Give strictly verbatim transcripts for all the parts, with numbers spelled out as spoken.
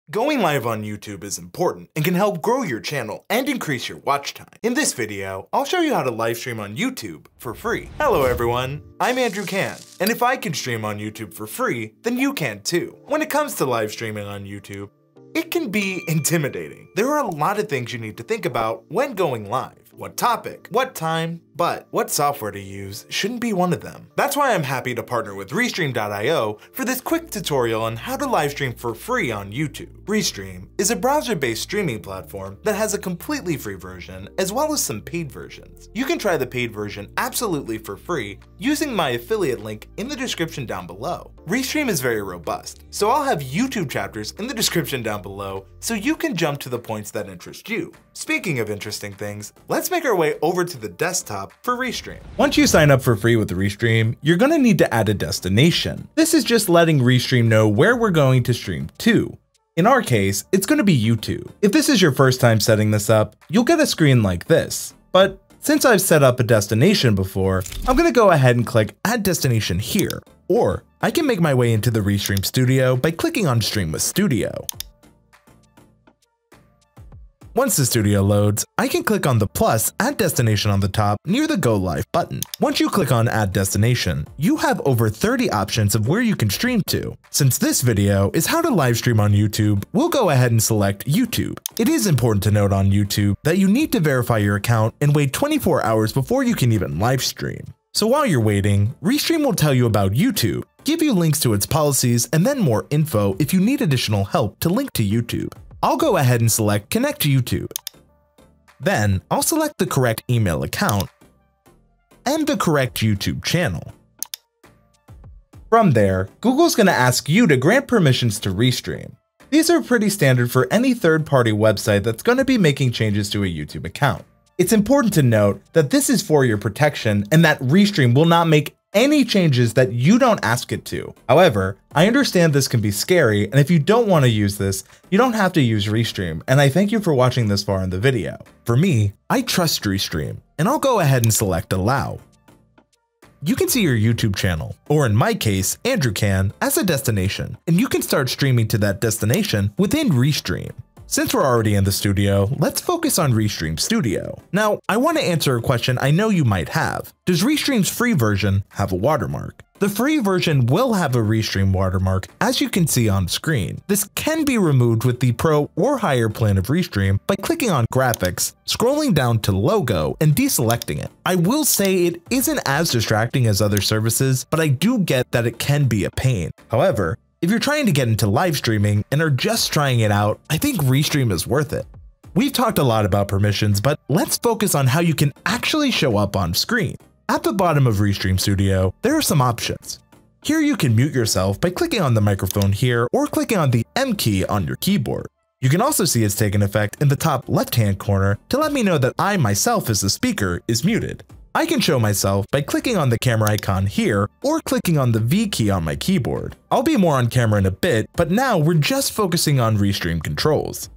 Going live on YouTube is important and can help grow your channel and increase your watch time. In this video, I'll show you how to live stream on YouTube for free. Hello everyone, I'm Andrew Can, and if I can stream on YouTube for free, then you can too. When it comes to live streaming on YouTube, it can be intimidating. There are a lot of things you need to think about when going live. What topic, what time, but what software to use shouldn't be one of them. That's why I'm happy to partner with Restream dot i o for this quick tutorial on how to live stream for free on YouTube. Restream is a browser-based streaming platform that has a completely free version as well as some paid versions. You can try the paid version absolutely for free using my affiliate link in the description down below. Restream is very robust, so I'll have YouTube chapters in the description down below so you can jump to the points that interest you. Speaking of interesting things, let's make our way over to the desktop for Restream. Once you sign up for free with Restream, you're going to need to add a destination. This is just letting Restream know where we're going to stream to. In our case, it's going to be YouTube. If this is your first time setting this up, you'll get a screen like this. But since I've set up a destination before, I'm going to go ahead and click Add Destination here. Or I can make my way into the Restream Studio by clicking on Stream with Studio. Once the studio loads, I can click on the plus Add Destination on the top near the Go Live button. Once you click on Add Destination, you have over thirty options of where you can stream to. Since this video is how to live stream on YouTube, we'll go ahead and select YouTube. It is important to note on YouTube that you need to verify your account and wait twenty-four hours before you can even live stream. So while you're waiting, Restream will tell you about YouTube, give you links to its policies, and then more info if you need additional help to link to YouTube. I'll go ahead and select Connect to YouTube. Then I'll select the correct email account and the correct YouTube channel. From there, Google's going to ask you to grant permissions to Restream. These are pretty standard for any third-party website that's going to be making changes to a YouTube account. It's important to note that this is for your protection and that Restream will not make any changes that you don't ask it to. However, I understand this can be scary, and if you don't want to use this, you don't have to use Restream, and I thank you for watching this far in the video. For me, I trust Restream, and I'll go ahead and select Allow. You can see your YouTube channel, or in my case, Andrew Can, as a destination, and you can start streaming to that destination within Restream. Since we're already in the studio, let's focus on Restream Studio. Now, I want to answer a question I know you might have. Does Restream's free version have a watermark? The free version will have a Restream watermark, as you can see on screen. This can be removed with the Pro or higher plan of Restream by clicking on Graphics, scrolling down to Logo, and deselecting it. I will say it isn't as distracting as other services, but I do get that it can be a pain. However, if you're trying to get into live streaming and are just trying it out, I think Restream is worth it. We've talked a lot about permissions, but let's focus on how you can actually show up on screen. At the bottom of Restream Studio, there are some options. Here you can mute yourself by clicking on the microphone here or clicking on the M key on your keyboard. You can also see it's taken effect in the top left-hand corner to let me know that I myself as the speaker is muted. I can show myself by clicking on the camera icon here or clicking on the V key on my keyboard. I'll be more on camera in a bit, but now we're just focusing on Restream controls.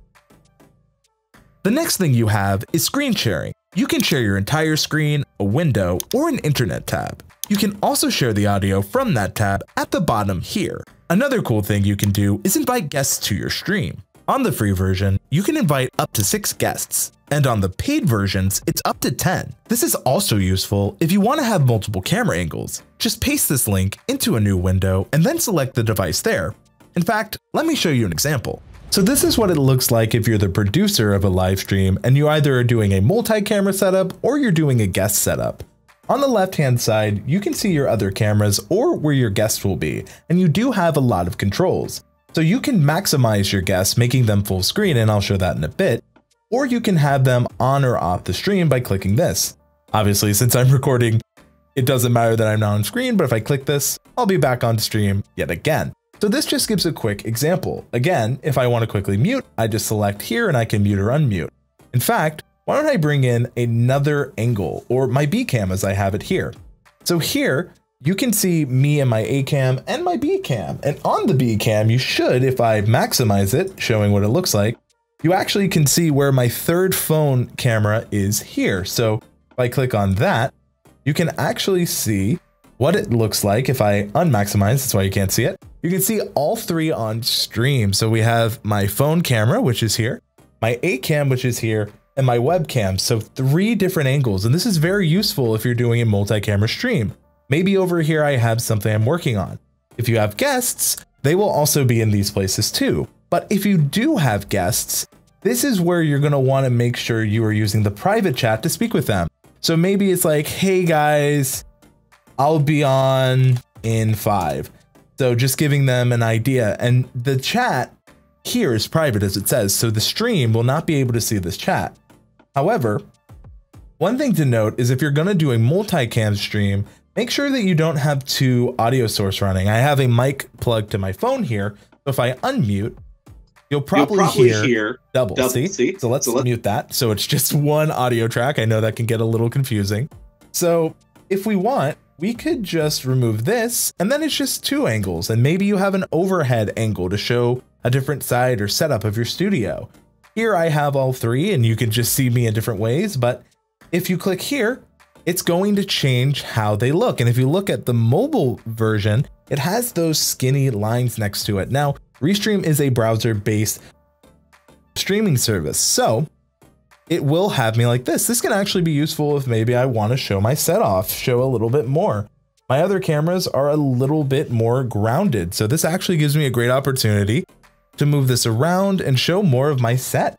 The next thing you have is screen sharing. You can share your entire screen, a window, or an internet tab. You can also share the audio from that tab at the bottom here. Another cool thing you can do is invite guests to your stream. On the free version, you can invite up to six guests, and on the paid versions, it's up to ten. This is also useful if you want to have multiple camera angles. Just paste this link into a new window and then select the device there. In fact, let me show you an example. So this is what it looks like if you're the producer of a live stream and you either are doing a multi-camera setup or you're doing a guest setup. On the left-hand side, you can see your other cameras or where your guests will be, and you do have a lot of controls. So you can maximize your guests, making them full screen, and I'll show that in a bit, or you can have them on or off the stream by clicking this. Obviously, since I'm recording, it doesn't matter that I'm not on screen, but if I click this, I'll be back on stream yet again. So this just gives a quick example. Again, if I want to quickly mute, I just select here and I can mute or unmute. In fact, why don't I bring in another angle or my B cam as I have it here? So here, you can see me and my A cam and my B cam. And on the B cam, you should, if I maximize it, showing what it looks like, you actually can see where my third phone camera is here. So if I click on that, you can actually see what it looks like if I unmaximize, that's why you can't see it. You can see all three on stream. So we have my phone camera, which is here, my eight cam, which is here, and my webcam. So three different angles. And this is very useful if you're doing a multi-camera stream. Maybe over here I have something I'm working on. If you have guests, they will also be in these places too. But if you do have guests, this is where you're going to want to make sure you are using the private chat to speak with them. So maybe it's like, hey guys, I'll be on in five. So just giving them an idea, and the chat here is private as it says. So the stream will not be able to see this chat. However, one thing to note is if you're going to do a multicam stream, make sure that you don't have two audio source running. I have a mic plugged to my phone here. So if I unmute, you'll probably, you'll probably hear, hear double, double see? see? So let's so let, mute that. So it's just one audio track. I know that can get a little confusing. So if we want, we could just remove this, and then it's just two angles. And maybe you have an overhead angle to show a different side or setup of your studio. Here I have all three, and you can just see me in different ways. But if you click here, it's going to change how they look. And if you look at the mobile version, it has those skinny lines next to it. Now, Restream is a browser-based streaming service, so it will have me like this. This can actually be useful if maybe I want to show my set off, show a little bit more. My other cameras are a little bit more grounded, so this actually gives me a great opportunity to move this around and show more of my set.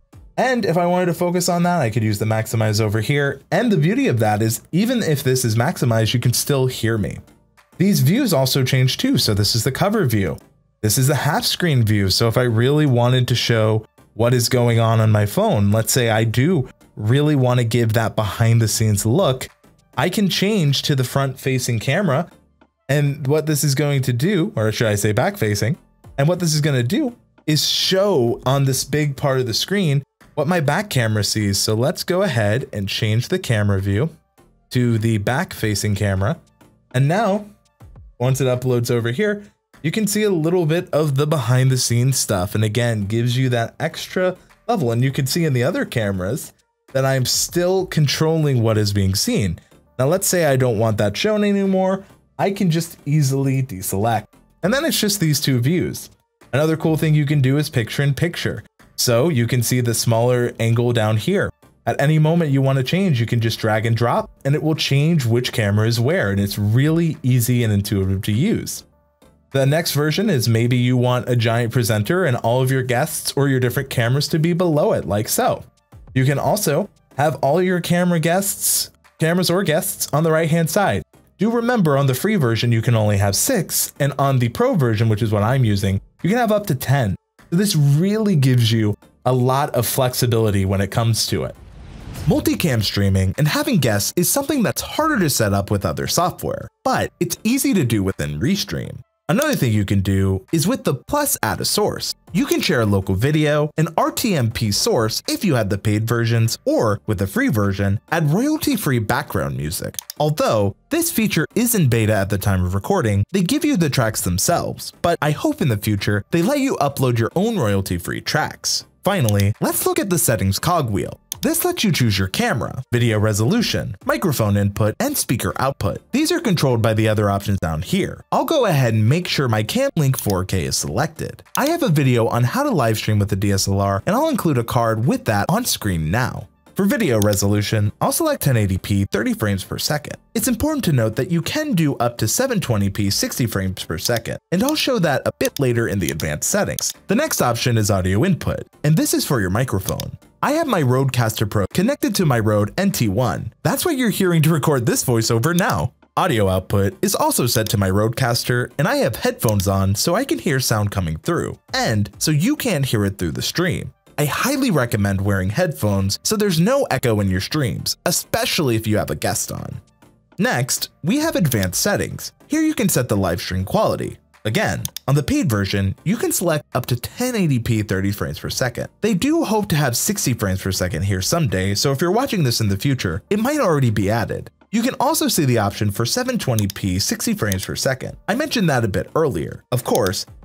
And if I wanted to focus on that, I could use the maximize over here. And the beauty of that is, even if this is maximized, you can still hear me. These views also change too. So this is the cover view. This is the half screen view. So if I really wanted to show what is going on on my phone, let's say I do really want to give that behind the scenes look, I can change to the front facing camera. And what this is going to do, or should I say back facing, and what this is going to do is show on this big part of the screen what my back camera sees. So let's go ahead and change the camera view to the back facing camera. And now, once it uploads over here, you can see a little bit of the behind the scenes stuff. And again, gives you that extra level. And you can see in the other cameras that I'm still controlling what is being seen. Now, let's say I don't want that shown anymore. I can just easily deselect. And then it's just these two views. Another cool thing you can do is picture in picture. So you can see the smaller angle down here. At any moment you want to change, you can just drag and drop and it will change which camera is where. And it's really easy and intuitive to use. The next version is maybe you want a giant presenter and all of your guests or your different cameras to be below it, like so. You can also have all your camera guests, cameras or guests on the right hand side. Do remember, on the free version, you can only have six, and on the pro version, which is what I'm using, you can have up to ten. So this really gives you a lot of flexibility when it comes to it. Multicam streaming and having guests is something that's harder to set up with other software, but it's easy to do within Restream. Another thing you can do is with the plus add a source. You can share a local video, an R T M P source if you have the paid versions, or with the free version, add royalty-free background music. Although this feature is in beta at the time of recording, they give you the tracks themselves, but I hope in the future they let you upload your own royalty-free tracks. Finally, let's look at the settings cogwheel. This lets you choose your camera, video resolution, microphone input, and speaker output. These are controlled by the other options down here. I'll go ahead and make sure my CamLink four K is selected. I have a video on how to live stream with a D S L R, and I'll include a card with that on screen now. For video resolution, I'll select ten eighty p thirty frames per second. It's important to note that you can do up to seven twenty p sixty frames per second, and I'll show that a bit later in the advanced settings. The next option is audio input, and this is for your microphone. I have my Rodecaster Pro connected to my Rode N T one. That's what you're hearing to record this voiceover now. Audio output is also set to my Rodecaster, and I have headphones on so I can hear sound coming through, and so you can't hear it through the stream. I highly recommend wearing headphones so there's no echo in your streams, especially if you have a guest on. Next, we have advanced settings. Here you can set the live stream quality. Again, on the paid version, you can select up to ten eighty p thirty frames per second. They do hope to have sixty frames per second here someday, so if you're watching this in the future, it might already be added. You can also see the option for seven twenty p sixty frames per second. I mentioned that a bit earlier. Of course,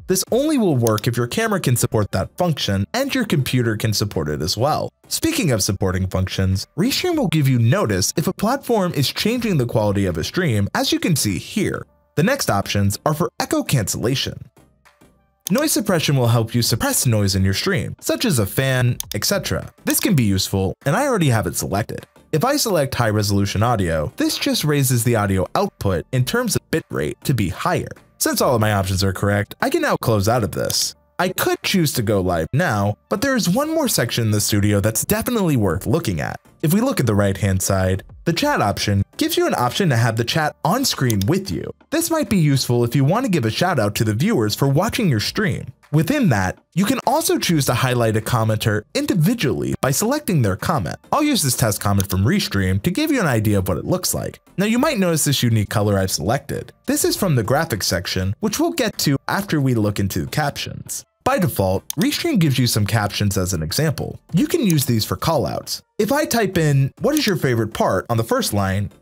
This only will work if your camera can support that function and your computer can support it as well. Speaking of supporting functions, Restream will give you notice if a platform is changing the quality of a stream, as you can see here. The next options are for echo cancellation. Noise suppression will help you suppress noise in your stream, such as a fan, et cetera. This can be useful, and I already have it selected. If I select high resolution audio, this just raises the audio output in terms of bitrate to be higher. Since all of my options are correct, I can now close out of this. I could choose to go live now, but there is one more section in the studio that's definitely worth looking at. If we look at the right hand side, the chat option gives you an option to have the chat on screen with you. This might be useful if you want to give a shout out to the viewers for watching your stream. Within that, you can also choose to highlight a commenter individually by selecting their comment. I'll use this test comment from Restream to give you an idea of what it looks like. Now you might notice this unique color I've selected. This is from the graphics section, which we'll get to after we look into captions. By default, Restream gives you some captions as an example. You can use these for callouts. If I type in, "What is your favorite part?" on the first line,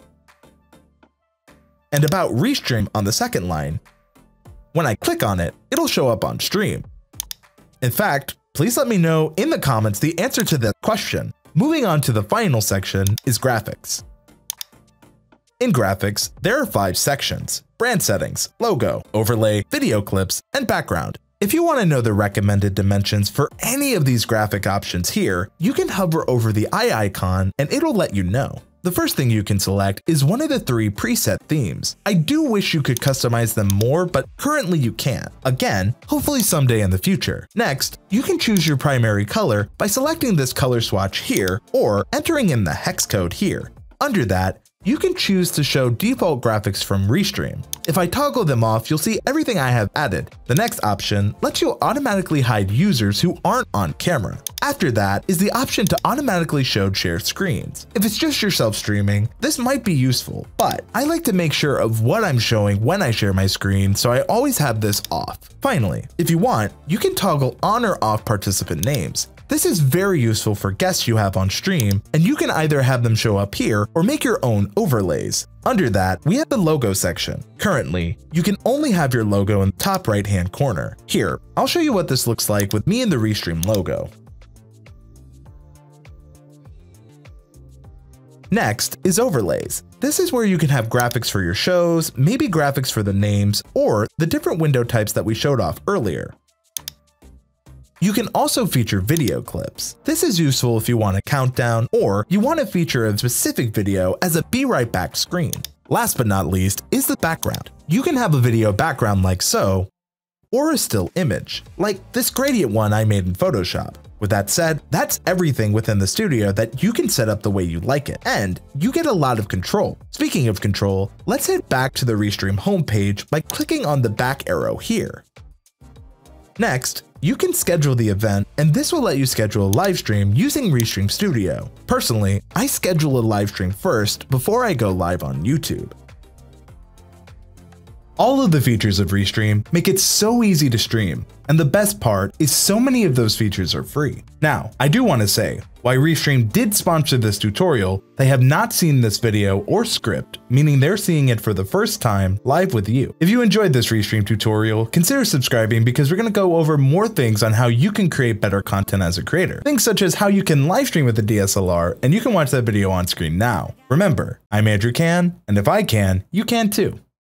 and "About Restream" on the second line, when I click on it, it'll show up on stream. In fact, please let me know in the comments the answer to that question. Moving on to the final section is graphics. In graphics, there are five sections: brand settings, logo, overlay, video clips, and background. If you want to know the recommended dimensions for any of these graphic options here, you can hover over the eye icon and it'll let you know. The first thing you can select is one of the three preset themes. I do wish you could customize them more, but currently you can't. Again, hopefully someday in the future. Next, you can choose your primary color by selecting this color swatch here or entering in the hex code here. Under that, you can choose to show default graphics from Restream. If I toggle them off, you'll see everything I have added. The next option lets you automatically hide users who aren't on camera. After that is the option to automatically show shared screens. If it's just yourself streaming, this might be useful, but I like to make sure of what I'm showing when I share my screen, so I always have this off. Finally, if you want, you can toggle on or off participant names. This is very useful for guests you have on stream, and you can either have them show up here or make your own overlays. Under that, we have the logo section. Currently, you can only have your logo in the top right hand corner. Here, I'll show you what this looks like with me and the Restream logo. Next is overlays. This is where you can have graphics for your shows, maybe graphics for the names, or the different window types that we showed off earlier. You can also feature video clips. This is useful if you want a countdown or you want to feature a specific video as a be right back screen. Last but not least is the background. You can have a video background like so, or a still image, like this gradient one I made in Photoshop. With that said, that's everything within the studio that you can set up the way you like it, and you get a lot of control. Speaking of control, let's head back to the Restream homepage by clicking on the back arrow here. Next, you can schedule the event, and this will let you schedule a live stream using Restream Studio. Personally, I schedule a live stream first before I go live on YouTube. All of the features of Restream make it so easy to stream, and the best part is so many of those features are free. Now, I do want to say, while Restream did sponsor this tutorial, they have not seen this video or script, meaning they're seeing it for the first time live with you. If you enjoyed this Restream tutorial, consider subscribing because we're going to go over more things on how you can create better content as a creator. Things such as how you can live stream with a D S L R, and you can watch that video on screen now. Remember, I'm Andrew Can, and if I can, you can too.